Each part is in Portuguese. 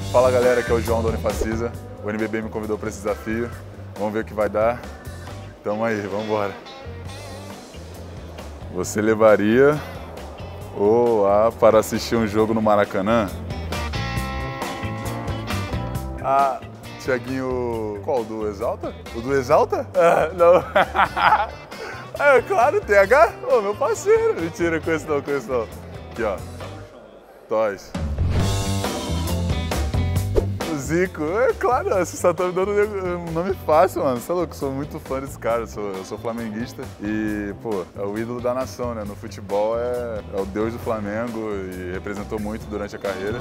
Fala galera, aqui é o João da Unifacisa. O NBB me convidou para esse desafio. Vamos ver o que vai dar. Tamo aí, vamos embora. Você levaria o A para assistir um jogo no Maracanã? Ah, Thiaguinho, qual? Do Exalta? O do Exalta? Ah, não. É claro, TH? Ô, meu parceiro. Mentira, conheço não. Aqui, ó. Toys. O Zico. É claro, você só tá me dando um nome fácil, mano. Você é louco, eu sou muito fã desse cara. Eu sou flamenguista e, pô, é o ídolo da nação, né? No futebol é o deus do Flamengo e representou muito durante a carreira.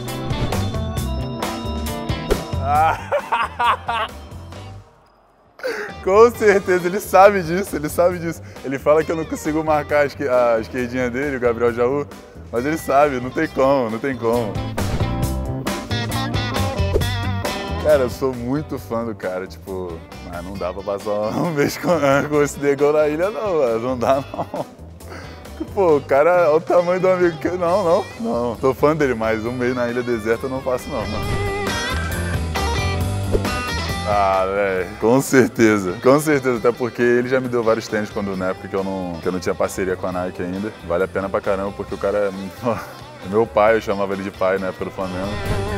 Com certeza, ele sabe disso. Ele fala que eu não consigo marcar a esquerdinha dele, o Gabriel Jaú, mas ele sabe, não tem como. Cara, eu sou muito fã do cara, tipo, mas não dá pra passar um mês com esse negão na ilha não, mano, não dá não. Pô, o cara, olha o tamanho do amigo que... Não. Tô fã dele, mas um mês na ilha deserta eu não faço não. Ah, velho, com certeza, até porque ele já me deu vários tênis na época que eu não tinha parceria com a Nike ainda. Vale a pena pra caramba, porque o cara é meu pai, eu chamava ele de pai na época do Flamengo.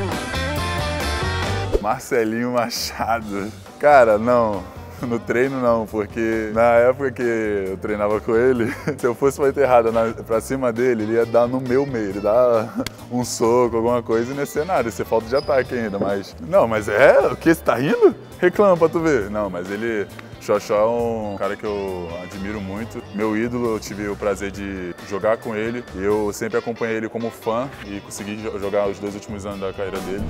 Marcelinho Machado. Cara, não. No treino não, porque na época que eu treinava com ele, se eu fosse pra enterrada pra cima dele, ele ia dar no meu meio, ele dá um soco, alguma coisa e não ia ser nada, ia ser falta de ataque ainda, mas... Não, mas o que? Você tá rindo? Reclama pra tu ver. Não, mas ele... Xoxó é um cara que eu admiro muito, meu ídolo, eu tive o prazer de jogar com ele e eu sempre acompanhei ele como fã e consegui jogar os 2 últimos anos da carreira dele.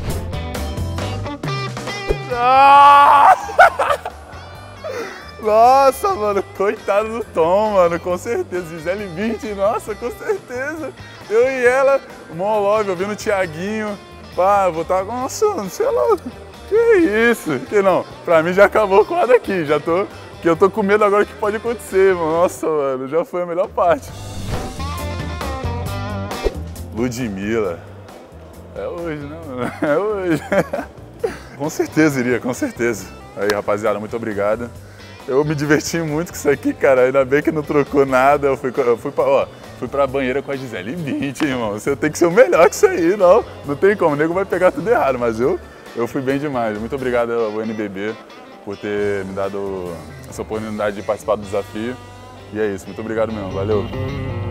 Nossa, mano, coitado do Tom, mano, com certeza. Gisele 20, nossa, com certeza. Eu e ela, Molove, ouvindo o Thiaguinho. Pá, vou estar, nossa, não sei lá. Que isso? Que não, pra mim já acabou o quadro aqui, que eu tô com medo agora que pode acontecer, mano. Nossa, mano, já foi a melhor parte. Ludmilla. É hoje, né, mano? É hoje. Com certeza iria, com certeza. Aí, rapaziada, muito obrigado. Eu me diverti muito com isso aqui, cara. Ainda bem que não trocou nada. Eu fui pra banheira com a Gisele 20, irmão. Você tem que ser o melhor que isso aí, não. Não tem como, o nego vai pegar tudo errado, mas eu fui bem demais. Muito obrigado ao NBB por ter me dado essa oportunidade de participar do desafio. E é isso, muito obrigado mesmo, valeu.